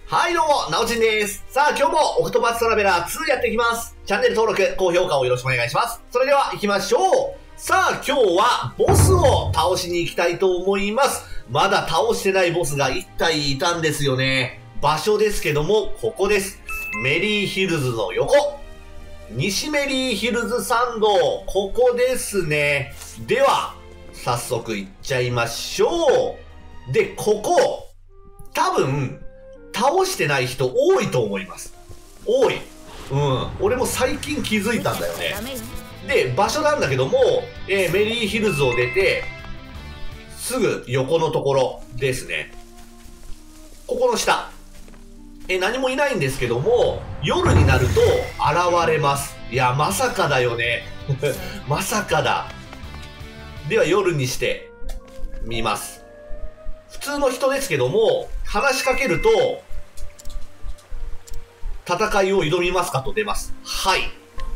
はいどうも、なおちんです。さあ今日もオクトパストラベラー2やっていきます。チャンネル登録、高評価をよろしくお願いします。それでは行きましょう。さあ今日はボスを倒しに行きたいと思います。まだ倒してないボスが1体いたんですよね。場所ですけども、ここです。メリーヒルズの横。西メリーヒルズ参道。ここですね。では、早速行っちゃいましょう。で、ここ、多分、倒してない人多いと思います。多い。俺も最近気づいたんだよね。で、場所なんだけども、メリーヒルズを出て、すぐ横のところですね。ここの下。何もいないんですけども、夜になると現れます。いや、まさかだよね。まさかだ。では夜にしてみます。普通の人ですけども、話しかけると、戦いを挑みますかと出ます。はい。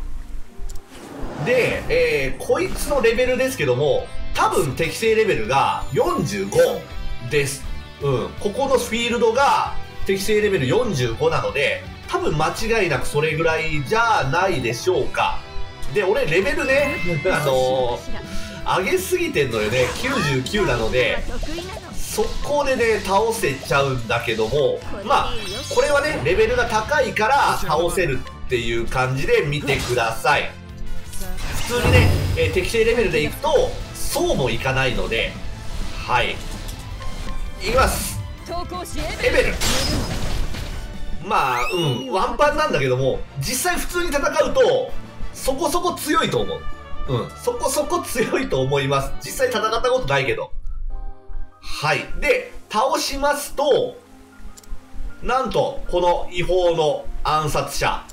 で、こいつのレベルですけども、多分適正レベルが45です。ここのフィールドが適正レベル45なので、多分間違いなくそれぐらいじゃないでしょうか。で、俺レベルね、上げすぎてんのよね。99なので、速攻でね、倒せちゃうんだけども、まあ、これはね、レベルが高いから倒せるっていう感じで見てください。普通にね、適正レベルでいくと、そうもいかないので、はい。いきます。エベル。まあ、ワンパンなんだけども、実際普通に戦うと、そこそこ強いと思う。そこそこ強いと思います。実際戦ったことないけど。はい。で、倒しますと、なんと、この違法の暗殺者、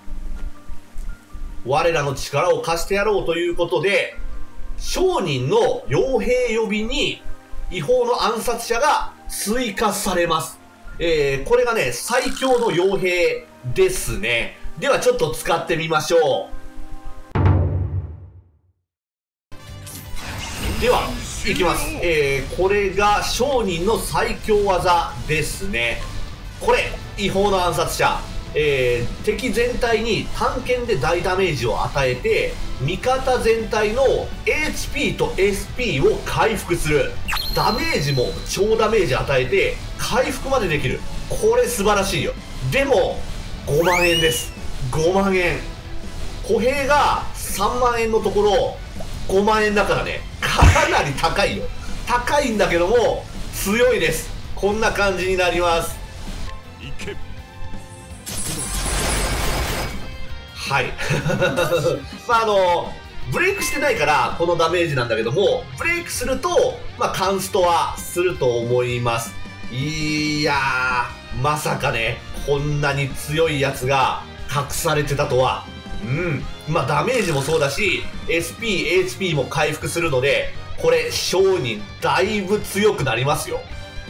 我らの力を貸してやろうということで、商人の傭兵呼びに違法の暗殺者が追加されます。これがね、最強の傭兵ですね。ではちょっと使ってみましょう。では、いきます。これが商人の最強技ですね。これ、違法の暗殺者。敵全体に単剣で大ダメージを与えて、味方全体の HP と SP を回復する。ダメージも超ダメージ与えて、回復までできる。これ素晴らしいよ。でも、5万円です。5万円。歩兵が3万円のところ、5万円だからね、かなり高いよ。高いんだけども、強いです。こんな感じになります。はい。まあブレイクしてないから、このダメージなんだけども、ブレイクすると、まあ、カンストはすると思います。いやー、まさかね、こんなに強いやつが隠されてたとは。まあダメージもそうだし、SP、HP も回復するので、これ、商人、だいぶ強くなりますよ。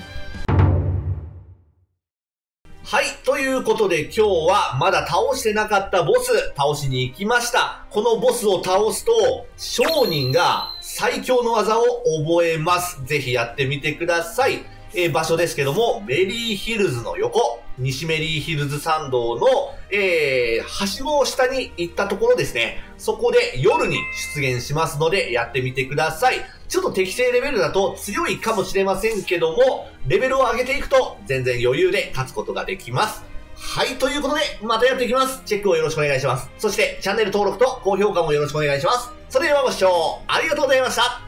はい。ということで今日はまだ倒してなかったボス、倒しに行きました。このボスを倒すと、商人が最強の技を覚えます。ぜひやってみてください。場所ですけども、メリーヒルズの横、西メリーヒルズ参道の、はしごを下に行ったところですね。そこで夜に出現しますので、やってみてください。ちょっと適正レベルだと強いかもしれませんけども、レベルを上げていくと全然余裕で勝つことができます。はい、ということで、またやっていきます。チェックをよろしくお願いします。そして、チャンネル登録と高評価もよろしくお願いします。それではご視聴ありがとうございました。